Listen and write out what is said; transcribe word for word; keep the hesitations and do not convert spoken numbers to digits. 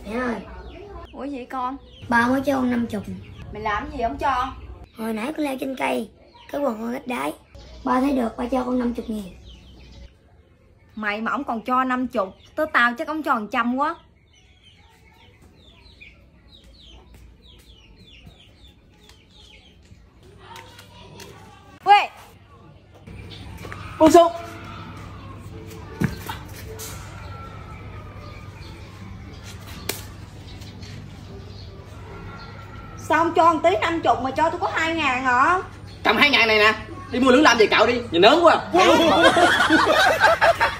Mẹ ơi. Ủa gì con? Ba mới cho con năm chục. Mày làm gì không cho? Hồi nãy con leo trên cây, cái quần con ít đáy. Ba thấy được, ba cho con năm chục ngàn. Mày mà ổng còn cho năm chục, tớ tao chắc ổng cho một trăm quá. Quê! Buông xuống. Sao ông cho một tí năm chục mà cho tôi có hai ngàn hả? Cầm hai ngàn này nè, đi mua lưỡng lam về cạo đi, nhìn nớn quá.